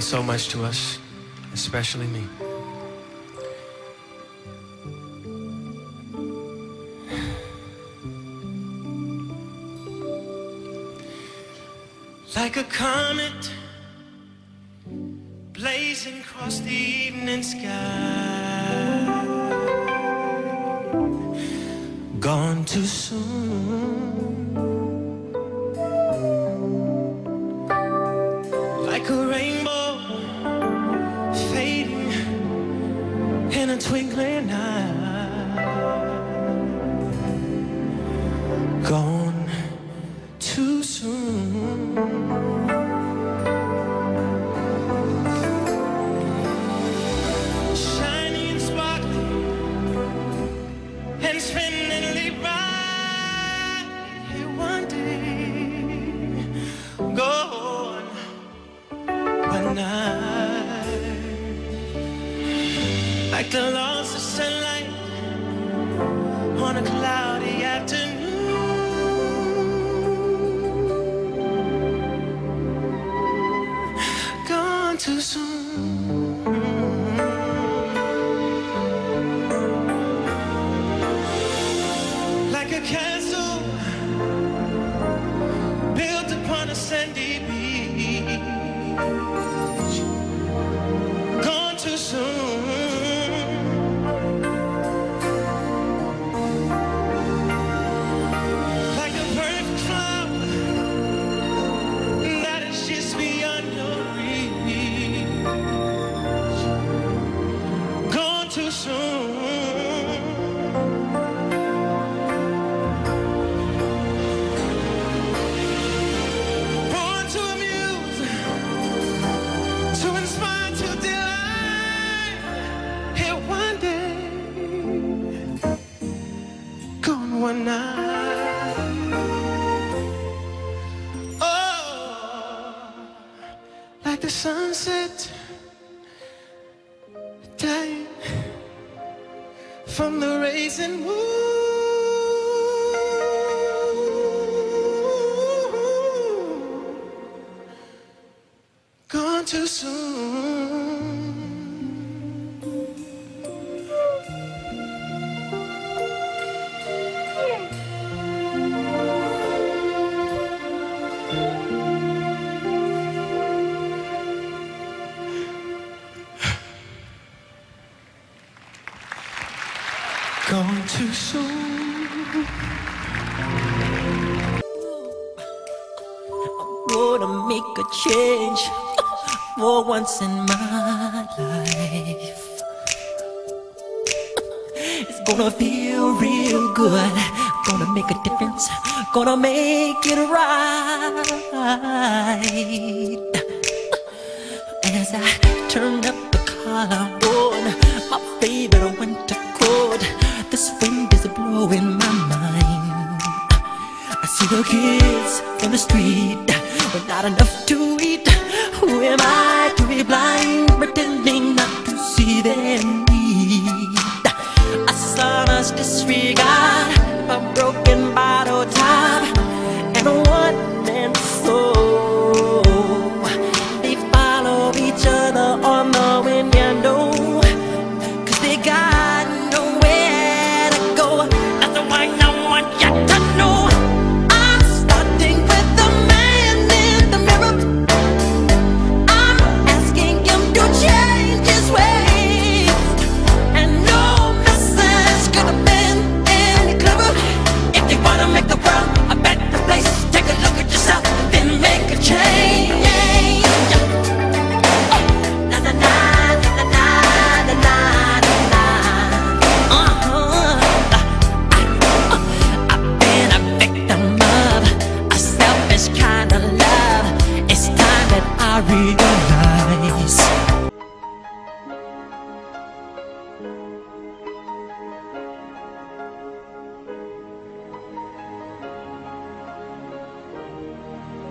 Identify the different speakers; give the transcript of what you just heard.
Speaker 1: so much to us, especially me. Like a comet blazing across the evening sky, gone too soon. Like a rainbow fading in a twinkling eye, gone too soon. Shiny and sparkling and spinning bright, here one day, gone one night. Like the loss of sunlight on a cloudy afternoon, too soon. Like a castle built upon a sandy beach, gone too soon. Like a perfect flower that is just beyond your reach, too soon. Born to amuse, to inspire, to delight, here one day, gone one night. Oh, like the sunset dying from the raising moon, gone too soon. Gone too soon.
Speaker 2: I wanna make a change for once in my life. It's gonna feel real good, gonna make a difference, gonna make it right. As I turn up the collar on my favorite winter coat, this wind is blowing my mind. I see the kids in the street with not enough to eat. Who am I to be blind, pretending not to see them?